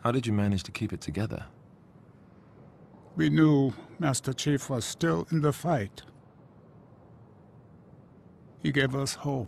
How did you manage to keep it together? We knew Master Chief was still in the fight. He gave us hope.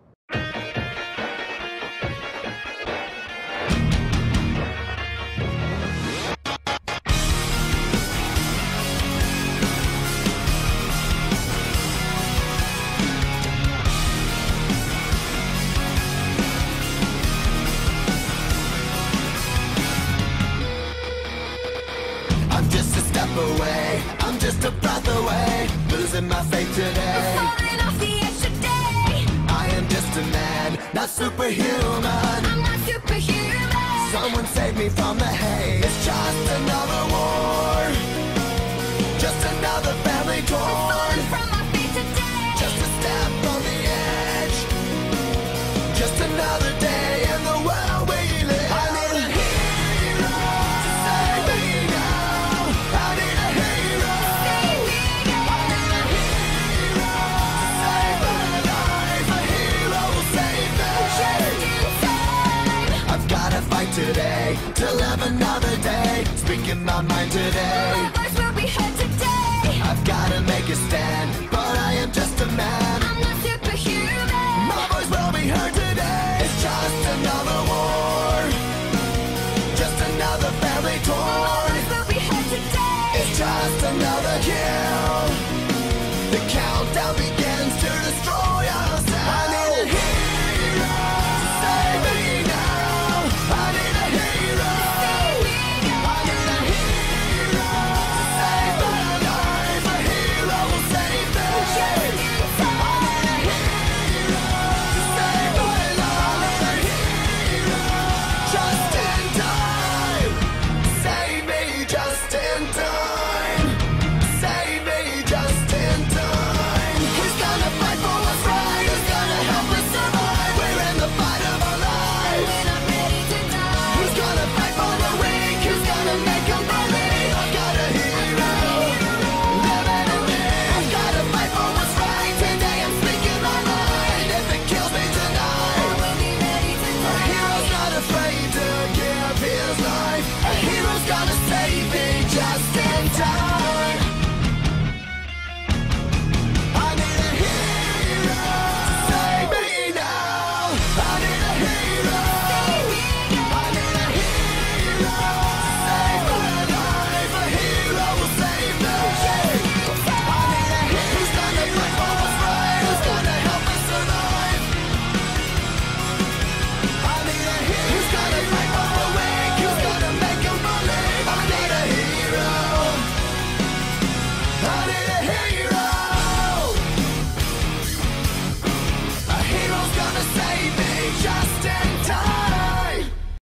I'm just a step away, I'm just a breath away, losing my faith today. Falling off the edge today. I am just a man, not superhuman. I'm not superhuman. Someone save me from the hate. It's just another war, just another family torn. Falling from my feet today. Just a step on the edge, just another day in the world we live. I need a hero to save me now. I need a hero. Save me again. I need a hero to save my life. A hero will save me. Just in time. I've gotta fight today to live another day, speaking my mind today.